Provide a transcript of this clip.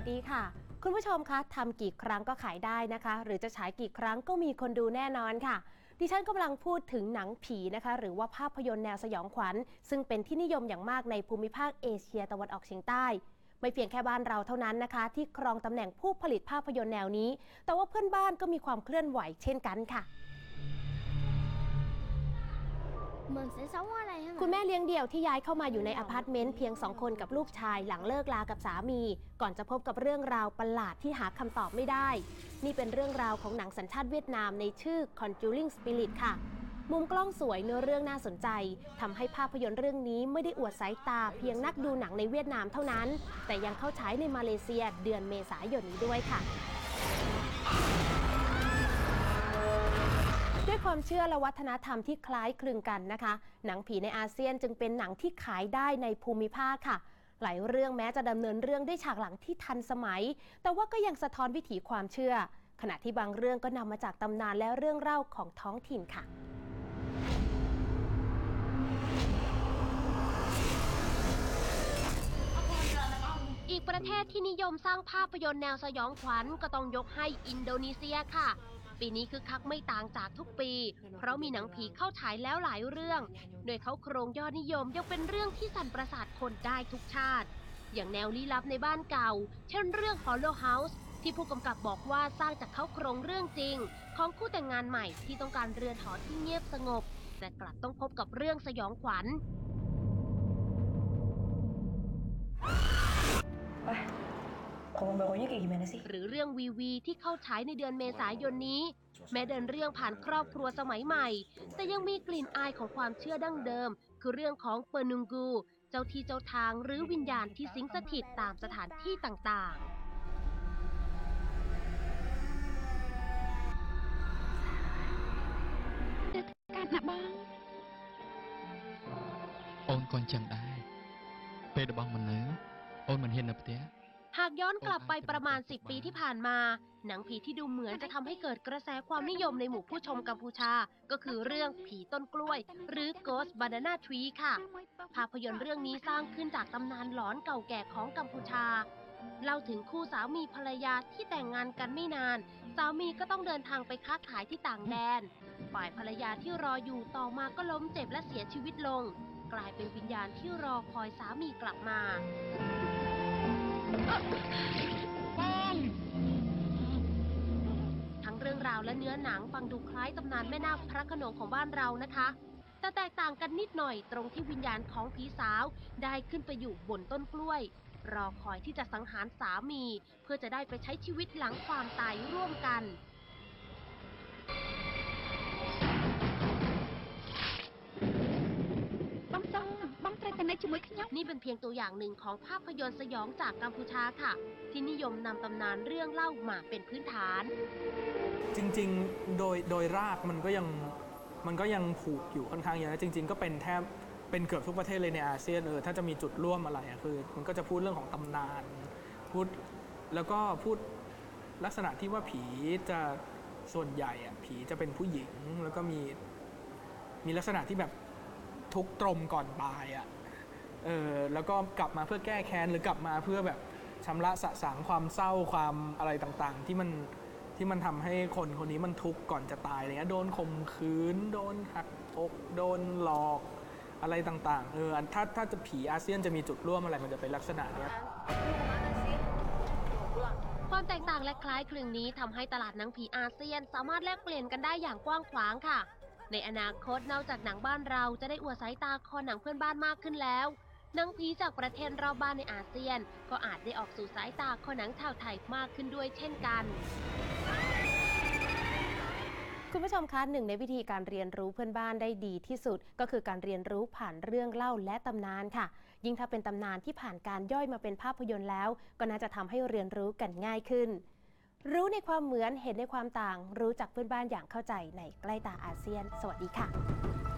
สดีค่ะคุณผู้ชมคะทำกี่ครั้งก็ขายได้นะคะหรือจะฉายกี่ครั้งก็มีคนดูแน่นอนค่ะดิฉันกำลังพูดถึงหนังผีนะคะหรือว่าภาพยนตร์แนวสยองขวัญซึ่งเป็นที่นิยมอย่างมากในภูมิภาคเอเชียตะวันออกเฉียงใต้ไม่เพียงแค่บ้านเราเท่านั้นนะคะที่ครองตำแหน่งผู้ผลิตภาพยนตร์แนวนี้แต่ว่าเพื่อนบ้านก็มีความเคลื่อนไหวเช่นกันค่ะคุณแม่เลี้ยงเดี่ยวที่ย้ายเข้ามาอยู่ในอพาร์ตเมนต์เพียง2 คนกับลูกชายหลังเลิกลากับสามีก่อนจะพบกับเรื่องราวประหลาดที่หาคำตอบไม่ได้นี่เป็นเรื่องราวของหนังสัญชาติเวียดนามในชื่อ Conjuring Spirit ค่ะมุมกล้องสวยเนื้อเรื่องน่าสนใจทำให้ภาพยนตร์เรื่องนี้ไม่ได้อวดสายตาเพียงนักดูหนังในเวียดนามเท่านั้นแต่ยังเข้าฉายในมาเลเซียเดือนเมษายนนี้ด้วยค่ะด้วยความเชื่อและวัฒนธรรมที่คล้ายคลึงกันนะคะหนังผีในอาเซียนจึงเป็นหนังที่ขายได้ในภูมิภาคค่ะหลายเรื่องแม้จะดำเนินเรื่องด้วยฉากหลังที่ทันสมัยแต่ว่าก็ยังสะท้อนวิถีความเชื่อขณะที่บางเรื่องก็นำมาจากตำนานและเรื่องเล่าของท้องถิ่นค่ะอีกประเทศที่นิยมสร้างภาพยนตร์แนวสยองขวัญก็ต้องยกให้อินโดนีเซียค่ะปีนี้คึกคักไม่ต่างจากทุกปีเพราะมีหนังผีเข้าฉายแล้วหลายเรื่องโดยเขาโครงยอดนิยมยังเป็นเรื่องที่สั่นประสาทคนได้ทุกชาติอย่างแนวลี้ลับในบ้านเก่าเช่นเรื่อง Hollow House ที่ผู้กำกับบอกว่าสร้างจากเขาโครงเรื่องจริงของคู่แต่งงานใหม่ที่ต้องการเรือนหอที่เงียบสงบแต่กลับต้องพบกับเรื่องสยองขวัญหรือเรื่องวีวีที่เข้าฉายในเดือนเมษายนนี้แม้เดินเรื่องผ่านครอบครัวสมัยใหม่แต่ยังมีกลิ่นอายของความเชื่อดั้งเดิมคือเรื่องของเปอร์นุงกูเจ้าที่เจ้าทางหรือวิญญาณที่สิงสถิตตามสถานที่ต่างអូនក៏អញ្ចឹងដែរពេលរបស់មនុស្សអូនមិនហ៊ាននៅផ្ទះหากย้อนกลับไปประมาณ10 ปีที่ผ่านมาหนังผีที่ดูเหมือนจะทำให้เกิดกระแสความนิยมในหมู่ผู้ชมกัมพูชาก็คือเรื่องผีต้นกล้วยหรือ Ghost Banana Tree ค่ะภาพยนตร์เรื่องนี้สร้างขึ้นจากตำนานหลอนเก่าแก่ของกัมพูชาเล่าถึงคู่สามีภรรยาที่แต่งงานกันไม่นานสามีก็ต้องเดินทางไปค้าขายที่ต่างแดนฝ่ายภรรยาที่รออยู่ต่อมาก็ล้มเจ็บและเสียชีวิตลงกลายเป็นวิญญาณที่รอคอยสามีกลับมาทั้งเรื่องราวและเนื้อหนังฟังดูคล้ายตำนานแม่นาคพระโขนงของบ้านเรานะคะแต่แตกต่างกันนิดหน่อยตรงที่วิญญาณของผีสาวได้ขึ้นไปอยู่บนต้นกล้วยรอคอยที่จะสังหารสามีเพื่อจะได้ไปใช้ชีวิตหลังความตายร่วมกันนี่เป็นเพียงตัวอย่างหนึ่งของภาพยนตร์สยองจากกัมพูชาค่ะที่นิยมนำตำนานเรื่องเล่ามาเป็นพื้นฐานจริงๆโดยรากมันก็ยังผูกอยู่ค่อนข้างเยอะจริงๆก็เป็นแทบเป็นเกือบทุกประเทศเลยในอาเซียนถ้าจะมีจุดร่วมอะไรคือมันก็จะพูดเรื่องของตำนานพูดแล้วก็พูดลักษณะที่ว่าผีจะส่วนใหญ่ผีจะเป็นผู้หญิงแล้วก็มีลักษณะที่แบบทุกตรมก่อนตายแล้วก็กลับมาเพื่อแก้แค้นหรือกลับมาเพื่อแบบชำระสะสางความเศร้าความอะไรต่างๆที่มันทำให้คนคนนี้มันทุกข์ก่อนจะตายอะไรเงี้ยโดนข่มขืนโดนหักอกโดนหลอกอะไรต่างๆถ้าจะผีอาเซียนจะมีจุดร่วมอะไรมันจะเป็นลักษณะนี้ความแตกต่างและคล้ายคลึงนี้ทำให้ตลาดหนังผีอาเซียนสามารถแลกเปลี่ยนกันได้อย่างกว้างขวางค่ะในอนาคตนอกจากหนังบ้านเราจะได้อวดสายตาคอหนังเพื่อนบ้านมากขึ้นแล้วหนังผีจากประเทศรอบบ้านในอาเซียนก็อาจได้ออกสู่สายตาคอหนังชาวไทยมากขึ้นด้วยเช่นกันคุณผู้ชมคะหนึ่งในวิธีการเรียนรู้เพื่อนบ้านได้ดีที่สุดก็คือการเรียนรู้ผ่านเรื่องเล่าและตำนานค่ะยิ่งถ้าเป็นตำนานที่ผ่านการย่อยมาเป็นภาพยนตร์แล้วก็น่าจะทำให้เรียนรู้กันง่ายขึ้นรู้ในความเหมือนเห็นในความต่างรู้จักเพื่อนบ้านอย่างเข้าใจในใกล้ตาอาเซียนสวัสดีค่ะ